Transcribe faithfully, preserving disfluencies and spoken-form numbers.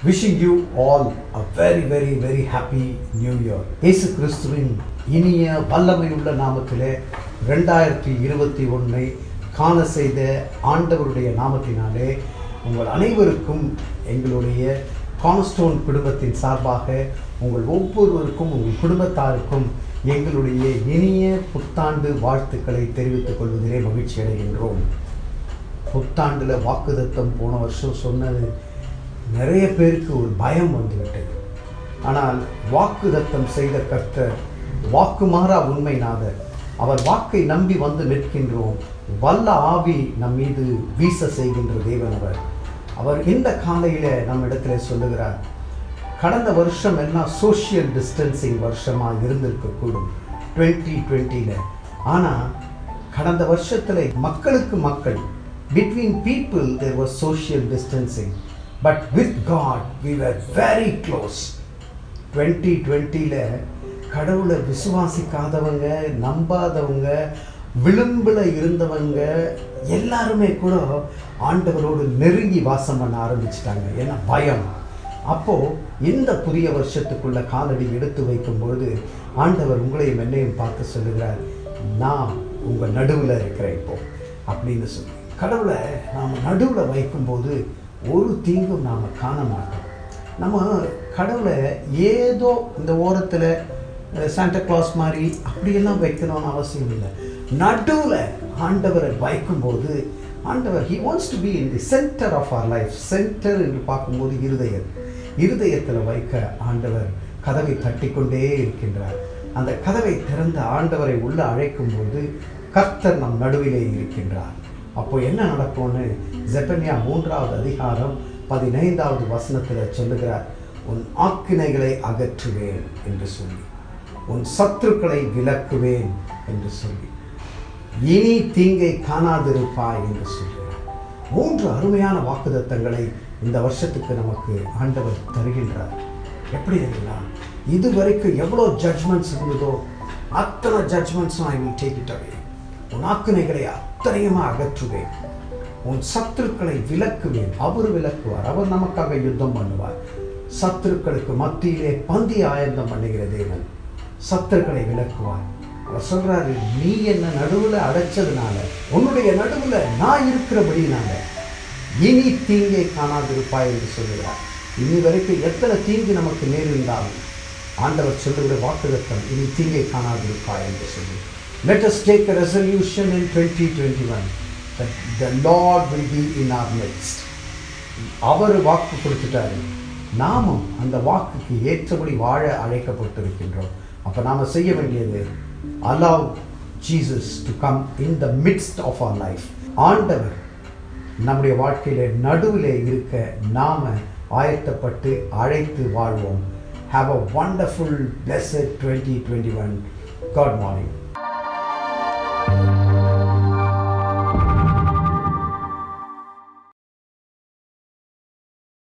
Wishing you all a very very very happy new year. இயேசு கிறிஸ்துவின் இனிய வல்லமையுள்ள நாமத்திலே இரண்டாயிரத்தி இருபத்தி ஒன்றை காண செய்த ஆண்டவருடைய நாமத்தினாலே உங்கள் அனைவருக்கும் எங்களுடைய கார்னர்ஸ்டோன் குடும்பத்தின் சார்பாக உங்கள் ஒவ்வொருவருக்கும் உங்கள் குடும்பத்தாருக்கும் எங்களுடைய இனிய புத்தாண்டு வாழ்த்துக்களை தெரிவித்துக் கொள்வதிலே மகிழ்ச்சி அடைகின்றோம். புத்தாண்டில் வாக்குத்தத்தம் போன வருஷம் சொன்னது நிறைய பேருக்கு ஒரு பயம் வந்துவிட்டது. ஆனால் வாக்குத்தத்தம் செய்த கர்த்தர் வாக்குமாறா உண்மைநாதர். அவர் வாக்கை நம்பி வந்து நிற்கின்றோம். வல்ல ஆவி நம் மீது வீச செய்கின்ற தேவன் அவர். அவர் இந்த காலையில் நம்ம இடத்துல சொல்லுகிறார், கடந்த வருஷம் எல்லாம் சோஷியல் டிஸ்டன்சிங் வருஷமாக இருந்திருக்கக்கூடும் டுவெண்ட்டி டுவெண்ட்டியில். ஆனால் கடந்த வருஷத்தில் மக்களுக்கு மக்கள் between people there was social distancing, but with God we were very close. twenty twenty-ல கடவுளை விசுவாசிக்காதவங்க, நம்பாதவங்க, விளிம்பில் இருந்தவங்க எல்லாருமே கூட ஆண்டவரோடு நெருங்கி வாசம் பண்ண ஆரம்பிச்சிட்டாங்க. ஏன்னா பயம். அப்போது இந்த புதிய வருஷத்துக்குள்ள காலடி எடுத்து வைக்கும்பொழுது ஆண்டவர் உங்களையும் என்னையும் பார்த்து சொல்லுகிறார், நான் உங்கள் நடுவில் இருக்கிறேன் இப்போ அப்படின்னு சொல்லி. கடவுளை நாம் நடுவில் வைக்கும்போது ஒரு தீங்கும் நாம் காண மாட்டோம். நம்ம கடவுளை ஏதோ இந்த ஓரத்தில் சாண்டா கிளாஸ் மாதிரி அப்படியெல்லாம் வைக்கணும்னு அவசியம் இல்லை. நடுவில் ஆண்டவரை வைக்கும்போது ஆண்டவர் he wants to be in the center of our life. Centre என்று பார்க்கும்போது இருதயம், இருதயத்தில் வைக்க ஆண்டவர் கதவை தட்டிக்கொண்டே இருக்கின்றார். அந்த கதவை திறந்த ஆண்டவரை உள்ள அழைக்கும்போது கர்த்தர் நம் நடுவிலே இருக்கின்றார். அப்போ என்ன நடக்கும்னு செபனியா மூன்றாவது அதிகாரம் பதினைந்தாவது வசனத்தில் சொல்லுகிறார், உன் ஆக்கினைகளை அகற்றுவேன் என்று சொல்லி, உன் சத்துருக்களை விலக்குவேன் என்று சொல்லி, இனி தீங்கை காணாதிருப்பாய் என்று சொல்கிறார். மூன்று அருமையான வாக்குத்தத்தங்களை இந்த வருஷத்துக்கு நமக்கு ஆண்டவர் தருகின்றார். எப்படி தெரியுங்களா? இதுவரைக்கும் எவ்வளோ ஜட்ஜ்மெண்ட்ஸ் இருந்ததோ அத்தனை ஜட்ஜ்மெண்ட்ஸும் I will take it away. உன் ஆக்கினைகளை அத்தனையுமா அகற்றுவேன், உன் சத்துருக்களை விலக்குவேன். அவர் விலக்குவார், அவர் நமக்காக யுத்தம் பண்ணுவார். சத்துருக்களுக்கு மத்தியிலே பந்தி ஆயந்தம் பண்ணுகிற தேவன் சத்துருக்களை விலக்குவார். அவர் சொல்றாரு, நீ என்ன நடுவில் அடைச்சதுனால, உன்னுடைய நடுவில் நான் இருக்கிறபடினால இனி தீங்கை காணாதிருப்பாய் என்று சொல்லுகிறார். இனி வரைக்கும் எத்தனை தீங்கு நமக்கு நேரிருந்தாலும் ஆண்டவர் சொல்லுகிற வாக்குத்தத்தம், இனி தீங்கை காணாதிருப்பாய் என்று சொல்லி. Let us take a resolution in twenty twenty-one that the Lord will be in our midst. அவர் வாக்கு கொடுத்துட்டாரு, நாமும் அந்த வாக்குக்கு ஏற்றபடி வாழ அழைக்கப்பட்டிருக்கின்றோம். அப்போ நாம் செய்ய வேண்டியது, allow Jesus to come in the midst of our life. ஆண்டவர் நம்முடைய வாழ்க்கையில நடுவில் இருக்க நாம ஆயத்தப்பட்டு அழைத்து வாழ்வோம். Have a wonderful blessed twenty twenty-one. God morning.